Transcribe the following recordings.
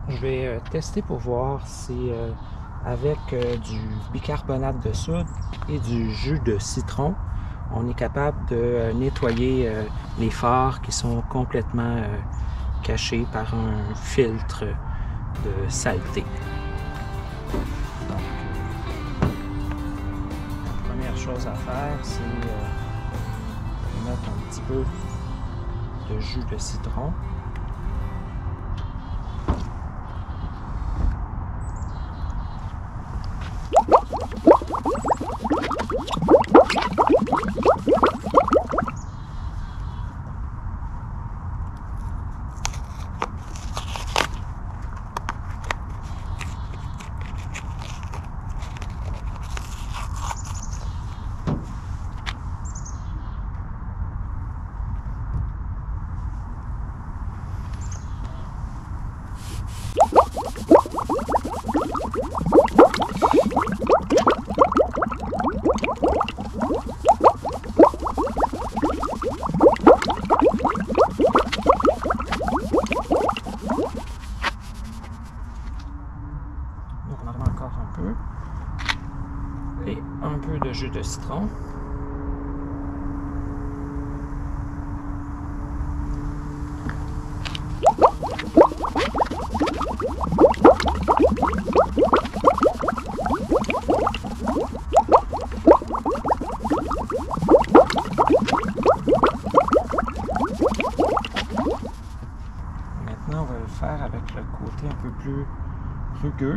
Je vais tester pour voir si avec du bicarbonate de soude et du jus de citron, on est capable de nettoyer les phares qui sont complètement cachés par un filtre de saleté. Donc, la première chose à faire, c'est mettre un petit peu de jus de citron. Donc on en remet encore un peu. Et un peu de jus de citron. Maintenant, on va le faire avec le côté un peu plus rugueux.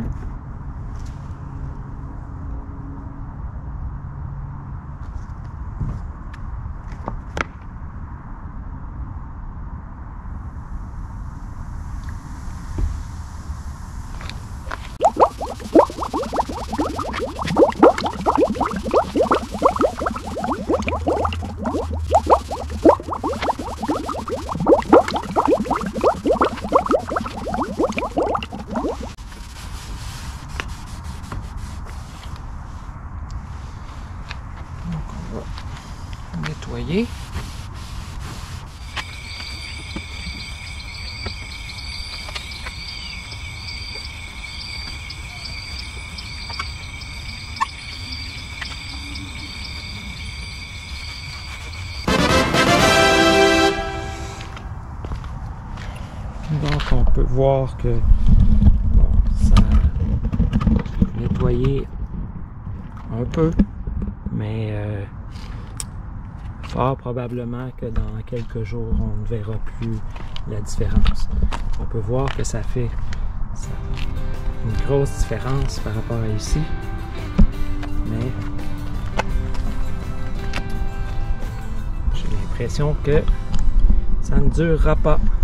Donc on va nettoyer. Donc on peut voir que bon, ça a nettoyé un peu, mais fort probablement que dans quelques jours on ne verra plus la différence. On peut voir que ça fait une grosse différence par rapport à ici, mais j'ai l'impression que ça ne durera pas.